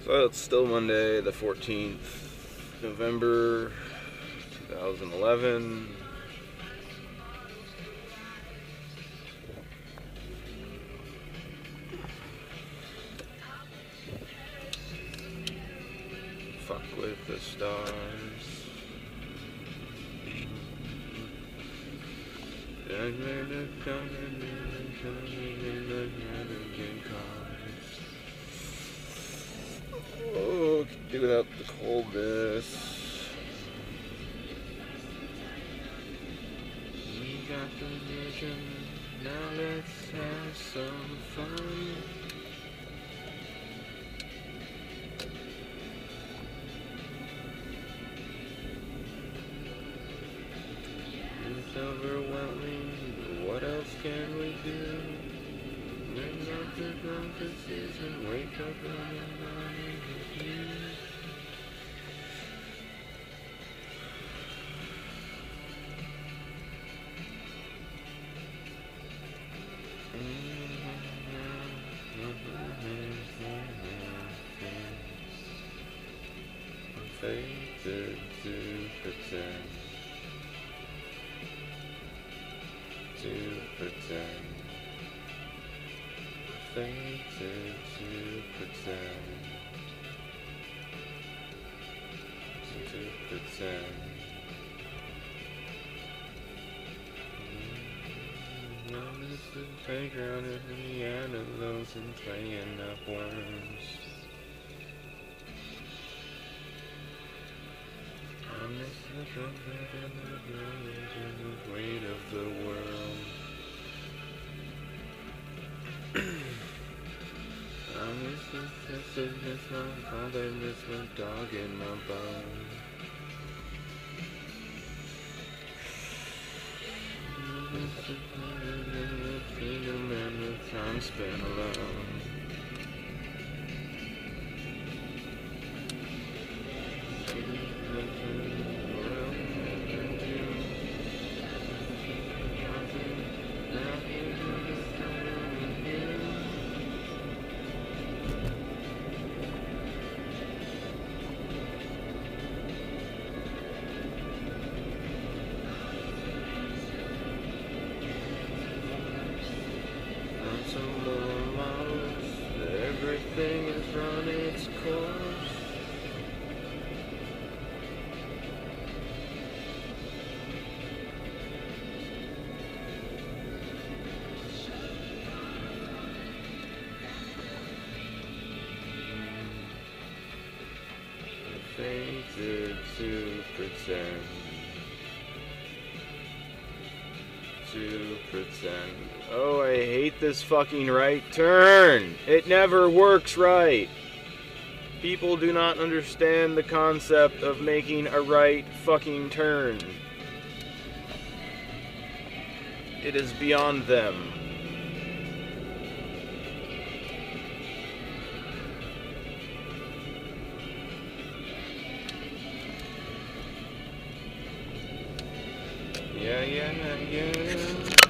So it's still Monday, the 14th, November 2011. Fuck with the stars. Oh, could do without the coldness. We got the vision, now let's have some fun. It's overwhelming, what else can we do? Bring up the prophecies and wake up in the morning with you. Fated to pretend. Fated to pretend. To pretend. Notice the playground and the antelopes and playing up worms. I miss the trumpet and the drums and the weight of the world. I miss the sense, miss my father, miss my dog in my bone. I miss the planet and the freedom and the time spent alone. Some more models, everything has run its course. Fated to pretend. To pretend. Oh, I hate this fucking right turn. It never works right. People do not understand the concept of making a right fucking turn. It is beyond them. Yeah.